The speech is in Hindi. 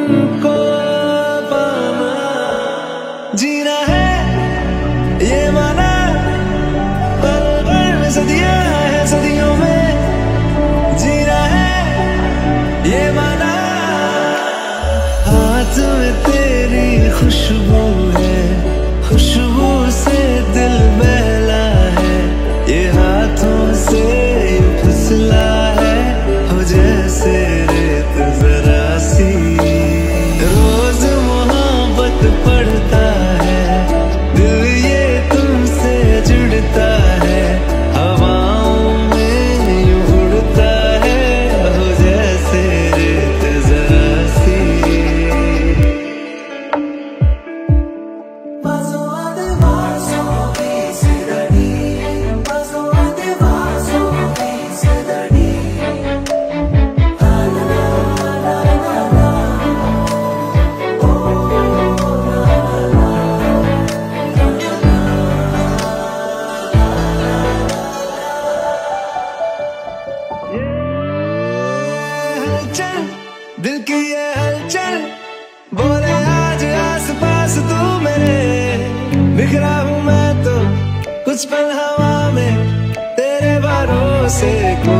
तुमको पाना, जीना है ये माना, पल पल सदियां है सदियों में, जीना है ये माना। हाथ में तेरी खुशबू है, खुशबू से दिल बहला है, ये हाथों से फिसला है, हो जैसे रेत जरा सी। रोज मोहब्बत पढ़ता है दिल, ये तुमसे जुड़ता है, हवाओं में यूं उड़ता है, हो जैसे रेत जरा सी। दिल की ये हलचल बोले आज आस पास तू मेरे, बिखरा हूँ मैं तो कुछ पल हवा में, तेरे भरोसे